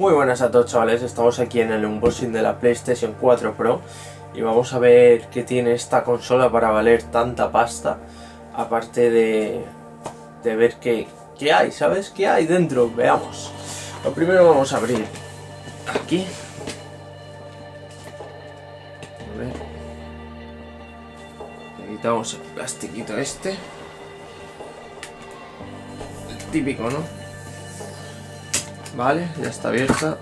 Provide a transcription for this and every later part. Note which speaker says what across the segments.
Speaker 1: Muy buenas a todos, chavales, estamos aquí en el unboxing de la PlayStation 4 Pro y vamos a ver qué tiene esta consola para valer tanta pasta, aparte de ver qué hay, ¿sabes? ¿Qué hay dentro? Veamos. Lo primero vamos a abrir aquí. A ver. Le quitamos el plastiquito este. El típico, ¿no? Vale, ya está abierta.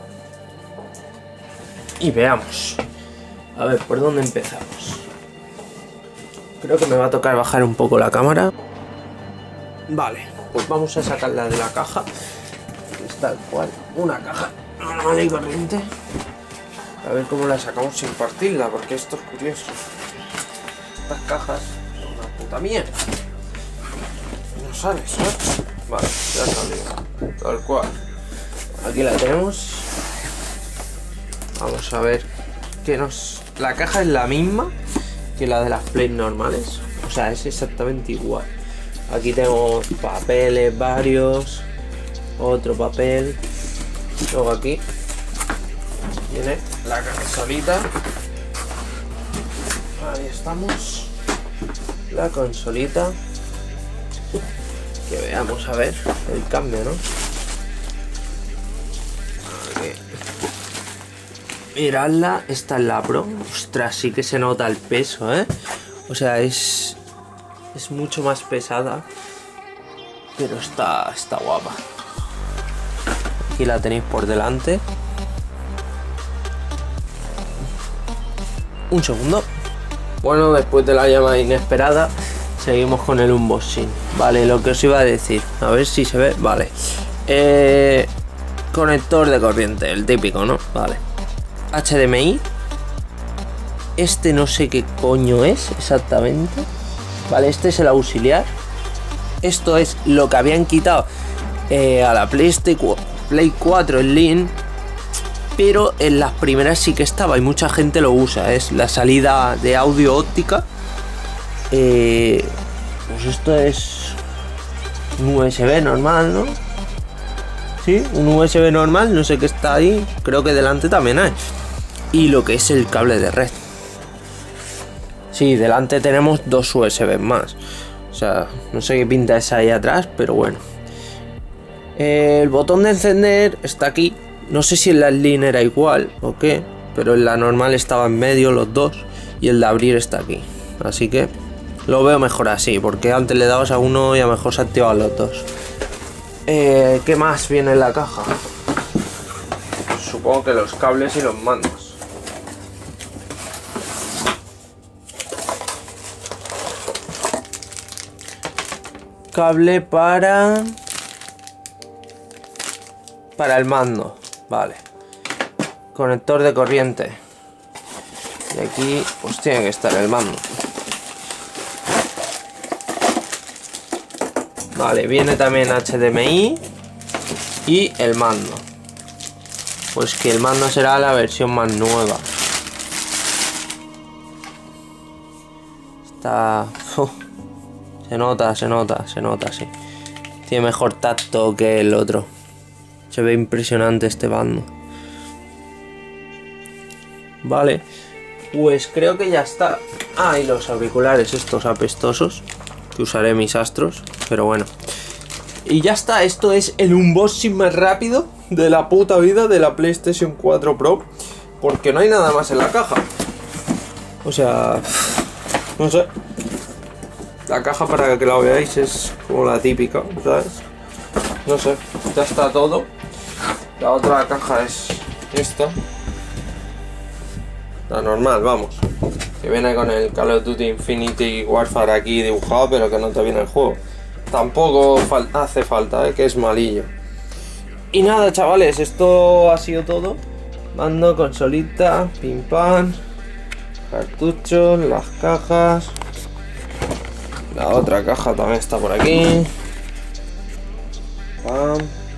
Speaker 1: Y veamos. A ver, ¿por dónde empezamos? Creo que me va a tocar bajar un poco la cámara. Vale, pues vamos a sacarla de la caja. Es tal cual, una caja normal y corriente. A ver cómo la sacamos sin partirla, porque esto es curioso. Estas cajas son una puta mierda. No sale, ¿sabes? Vale, ya salió. Tal cual. Aquí la tenemos. Vamos a ver qué nos... La caja es la misma que la de las Play normales. O sea, es exactamente igual. Aquí tenemos papeles varios. Otro papel. Luego aquí viene la consolita. Ahí estamos. La consolita. Que veamos a ver el cambio, ¿no? Miradla, esta es la Pro. Ostras, sí que se nota el peso, ¿eh? O sea, es mucho más pesada, pero está guapa. Aquí la tenéis por delante. Un segundo. Bueno, después de la llamada inesperada, seguimos con el unboxing. Vale, lo que os iba a decir. A ver si se ve. Vale. Conector de corriente, el típico, ¿no? Vale. HDMI. Este no sé qué coño es exactamente. Vale, este es el auxiliar. Esto es lo que habían quitado a la Play 4 Slim, pero en las primeras sí que estaba y mucha gente lo usa. Es la salida de audio óptica. Pues esto es un USB normal, ¿no? Sí, un USB normal, no sé qué está ahí. Creo que delante también hay. Y lo que es el cable de red. Sí, delante tenemos dos USB más. O sea, no sé qué pinta es ahí atrás, pero bueno. El botón de encender está aquí. No sé si en la Slim era igual o qué, pero en la normal estaba en medio los dos. Y el de abrir está aquí. Así que lo veo mejor así, porque antes le dabas a uno y a lo mejor se activaban los dos. ¿Qué más viene en la caja? Supongo que los cables y los mandos. Cable para el mando, vale. Conector de corriente. Y aquí pues tiene que estar el mando. Vale, viene también HDMI y el mando. Pues que el mando será la versión más nueva. Está... Se nota, sí. Tiene mejor tacto que el otro. Se ve impresionante este mando. Vale, pues creo que ya está. Ah, y los auriculares estos apestosos, que usaré mis astros, pero bueno. Y ya está, esto es el unboxing más rápido de la puta vida de la PlayStation 4 Pro, porque no hay nada más en la caja. O sea, no sé. La caja, para que la veáis, es como la típica, ¿sabes? No sé, ya está todo. La otra caja es esta. La normal, vamos. Que viene con el Call of Duty Infinity Warfare aquí dibujado, pero que no te viene el juego. Tampoco hace falta, que es malillo. Y nada, chavales, esto ha sido todo. Mando, consolita, pim pam, cartuchos, las cajas. La otra caja también está por aquí. Pam.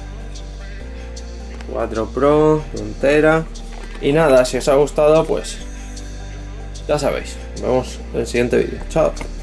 Speaker 1: 4 Pro, entera. Y nada, si os ha gustado, pues ya sabéis. Nos vemos en el siguiente vídeo. Chao.